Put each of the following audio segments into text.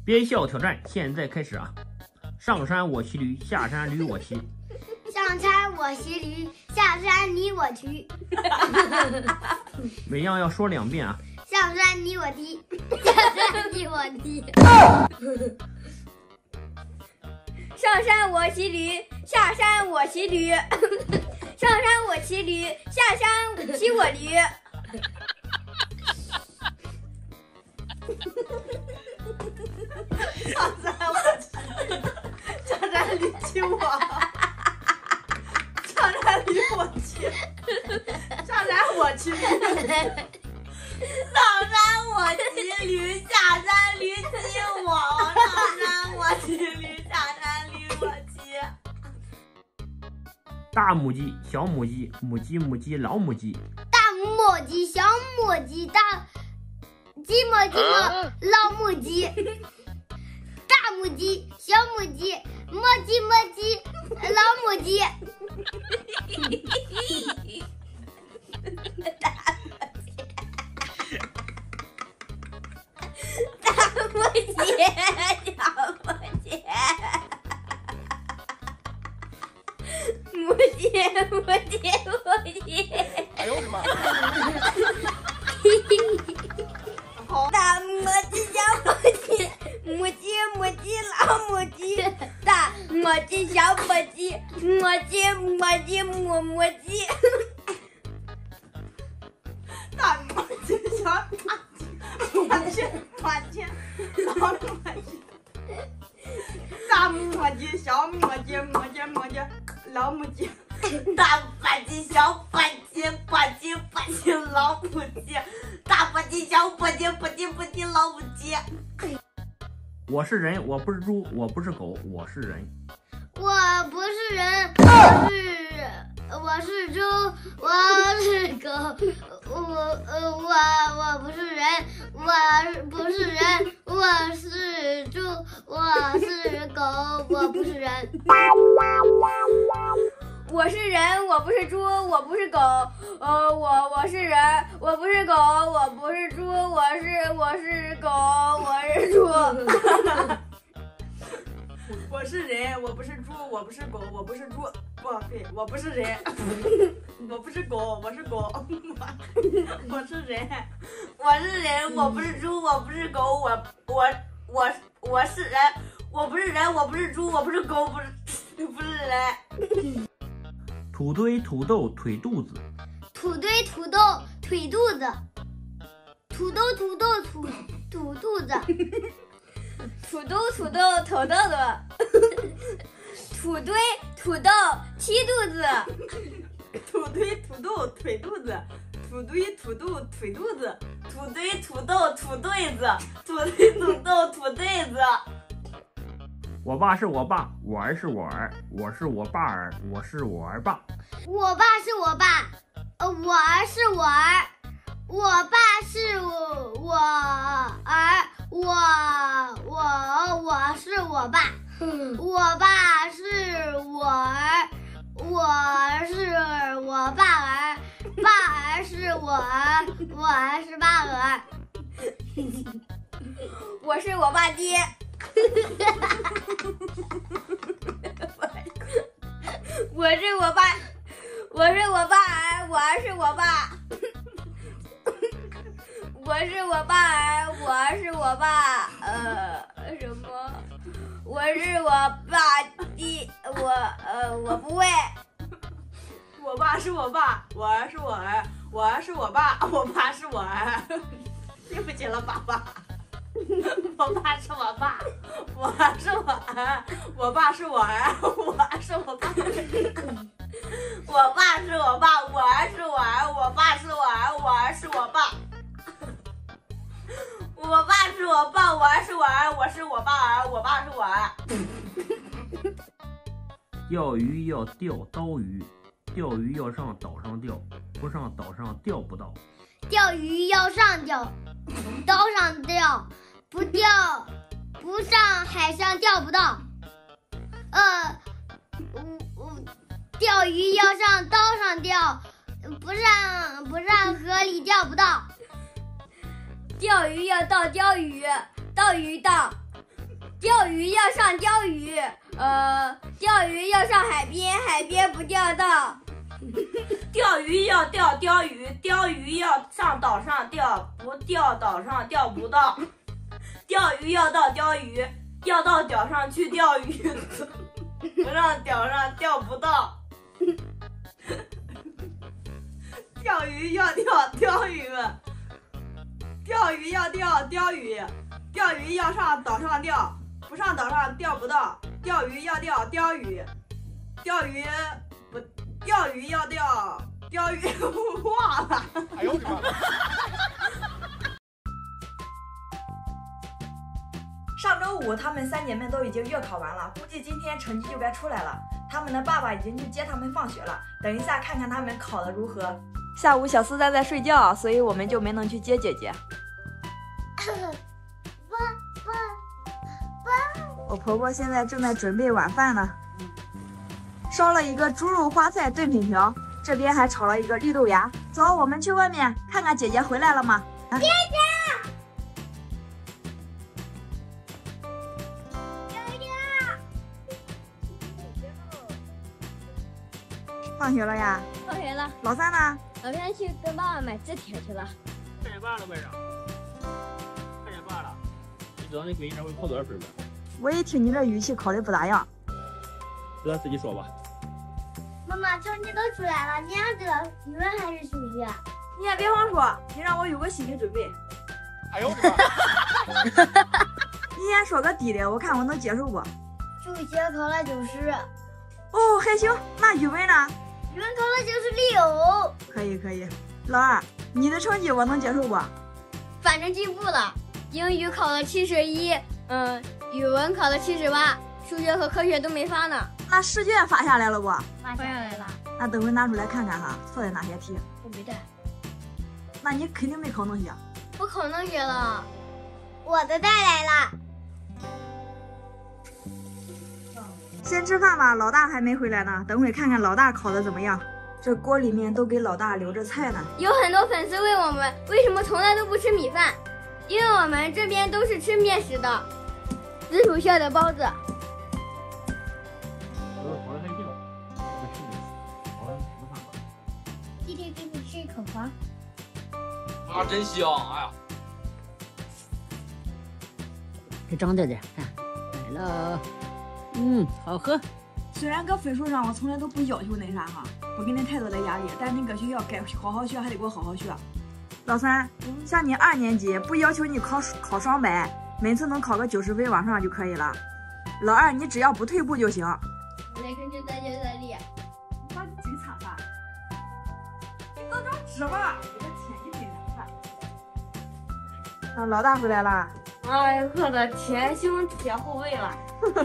憋笑挑战现在开始啊！上山我骑驴，下山驴我骑。 上山我骑驴，下山你我骑。 每样要说2遍啊！ 上山你我踢，下山你我踢。 上山我骑驴，下山我骑驴。上山我骑驴，下山骑我驴。 上山我骑，下山驴骑我。上山驴我骑，下山我骑驴。上山我骑驴，下山驴骑我。上山我骑驴，下山驴我骑。 大母鸡、小母鸡，母鸡母鸡老母鸡。 大母鸡、小母鸡，鸡母鸡母老母鸡。大母鸡、小母鸡，母鸡母鸡老母鸡。 大母鸡，小母鸡。母鸡，母鸡，母鸡。 哎呦我的妈！ 大母鸡，小母鸡，母鸡母鸡老母鸡。大母鸡，小母鸡，母鸡母鸡母母鸡。 大母鸡，小母鸡，母鸡老母鸡。大母鸡，小母鸡，母鸡母鸡老母鸡。大母鸡，小母鸡，母鸡母鸡老母鸡。大母鸡，小母鸡，母鸡母鸡老母鸡。 我是人，我不是猪，我不是狗，我是人。 我不是人，我是猪，我是狗，我不是人，我不是人，我是猪，我是狗，我不是人。 我是人，我不是猪，我不是狗，我是人，我不是狗，我不是猪，我是狗，我是猪。 我是人，我不是猪，我不是狗，我不是猪，不对，我不是人，我不是狗，我是狗，我是人，我是人，我不是猪，我不是狗，我是人，我不是人，我不是猪，我不是狗，不是人。 土堆土豆腿肚子， 土堆土豆腿肚子，土豆土豆土肚子。 土豆土豆头豆子，土堆土豆踢肚子， 土堆土豆腿肚子，土堆土豆腿肚子，土堆土豆土对子，土堆土豆土对子。 我爸是我爸，我儿是我儿，我是我爸儿，我是我儿爸。 我爸是我爸，我儿是我儿，我爸是我儿，我是我爸，我爸是我儿，我是我爸儿，爸儿是我儿，我儿是爸儿。 我是我爸爹。我是我爸，我是我爸儿，我儿是我爸。我是我爸儿，我儿是我爸，什么？我是我爸爹，我不会。 我爸是我爸，我儿是我儿，我儿是我爸，我爸是我儿。对不起了，爸爸。我爸是我爸，我儿是我儿，我爸是我儿，我儿是我爸。我爸是我爸，我儿是我儿，我爸是我儿，我儿是我爸。我爸是我爸，我儿是我儿，我是我爸儿，我爸是我儿。 钓鱼要钓刀鱼，钓鱼要上岛上钓，不上岛上钓不到。 钓鱼要上钓，岛上钓，不上海上钓不到。钓鱼要上岛上钓，不上河里钓不到。 钓鱼要到钓鱼，到鱼到， 钓鱼要上钓鱼，钓鱼要上海边，海边不钓到。 钓鱼要钓钓鱼，钓鱼要上岛上钓，不钓岛上钓不到。钓鱼要到钓鱼，要到岛上去钓鱼，不让岛上钓不到。钓鱼要钓钓鱼，钓鱼要钓钓鱼，钓鱼要上岛上钓，不上岛上钓不到。钓鱼要钓钓鱼，钓鱼不钓鱼要钓钓鱼，忘了。 哎呦我的妈！ 上周五，她们3姐妹都已经月考完了，估计今天成绩就该出来了。她们的爸爸已经去接她们放学了，等一下看看她们考得如何。下午小思在睡觉，所以我们就没能去接姐姐。我婆婆现在正在准备晚饭呢，烧了一个猪肉花菜炖粉条，这边还炒了一个绿豆芽。走，我们去外面看看姐姐回来了吗？啊、姐姐。放学了呀？ 放学了。 老三呢？ 老三去跟爸爸买字帖去了。 看见爸了为啥？看见爸了。你知道你给人会考多少分吗？ 我一听你这语气，考的不咋样。 让自己说吧。 妈妈，成绩都出来了，你想知道语文还是数学？ 你也别慌说，你让我有个心理准备。 哎呦我的妈！ 你先说个低的，我看我能接受不？ 数学考了90。 哦，还行。那语文呢？ 语文考了96。 可以可以。老二，你的成绩我能接受不？ 反正进步了，英语考了71，语文考了78，数学和科学都没发呢。 那试卷发下来了不？ 发下来了。 那等会拿出来看看哈，错在哪些题？ 我没带。 那你肯定没考能写。 不考能写了。 我的带来了。 先吃饭吧，老大还没回来呢，等会看看老大考的怎么样。这锅里面都给老大留着菜呢。 有很多粉丝问我们为什么从来都不吃米饭，因为我们这边都是吃面食的。紫薯馅的包子。 弟弟给你吃一口黄。 啊，真香！哎呀， 给长点点，看，来了，好喝。 虽然搁分数上我从来都不要求那啥哈，不给你太多的压力，但你搁学校该好好学还得给我好好学。老三，像你2年级不要求你考双百，每次能考个90分往上就可以了。老二，你只要不退步就行。 我来跟着大家在练。 把你嘴擦吧，你搞张纸吧，我的天，你真难看。老大回来了。 哎，饿的前胸贴后背了。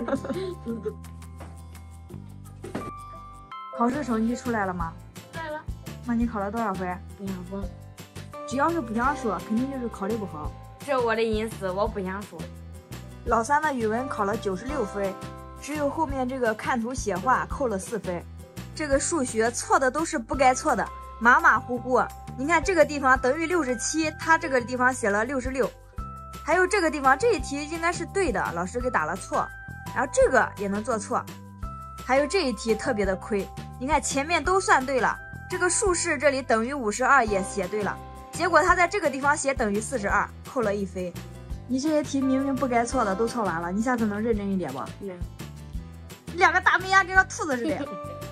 考试成绩出来了吗？ 出来了。 那你考了多少分？ 不想说。 只要是不想说，肯定就是考得不好。 这我的隐私，我不想说。 老三的语文考了96分，只有后面这个看图写画扣了4分。这个数学错的都是不该错的，马马虎虎。你看这个地方等于67，他这个地方写了66。还有这个地方这一题应该是对的，老师给打了错。然后这个也能做错。还有这一题特别的亏，你看前面都算对了，这个竖式这里等于52也写对了，结果他在这个地方写等于42，扣了1分。你这些题明明不该错的都错完了，你下次能认真一点不？两个大门牙跟个兔子似的。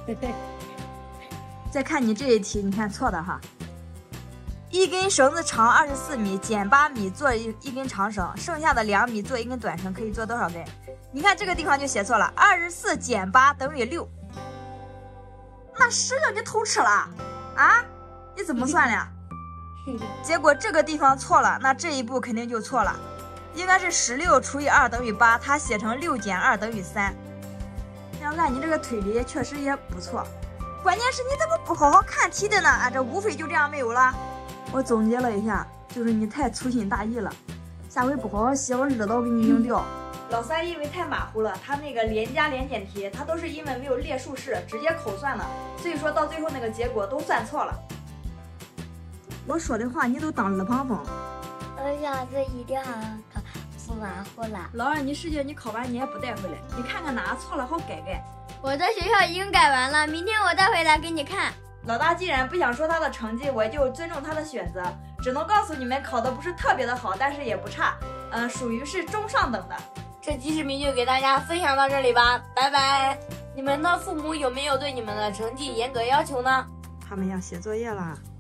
再看你这一题，你看错的哈。一根绳子长24米，减8米做一根长绳，剩下的2米做一根短绳，可以做多少根？你看这个地方就写错了，24减8等于6。那10个你偷吃了啊？你怎么算的？结果这个地方错了，那这一步肯定就错了，应该是16除以2等于8，它写成6减2等于3。要按你这个推理，确实也不错。关键是你怎么不好好看题的呢？啊，这5分就这样没有了。我总结了一下，就是你太粗心大意了，下回不好好写，我日刀给你拧掉。老三因为太马虎了，他那个连加连减题，他都是因为没有列数式，直接口算了，所以说到最后那个结果都算错了。我说的话你都当耳旁风。 我下次一定好好考敷完后了。 老二，你试卷你考完你也不带回来，你看看哪错了好改改。 我在学校已经改完了，明天我带回来给你看。 老大既然不想说他的成绩，我就尊重他的选择，只能告诉你们考的不是特别的好，但是也不差，属于是中上等的。 这期视频就给大家分享到这里吧，拜拜。你们的父母有没有对你们的成绩严格要求呢？ 他们要写作业啦。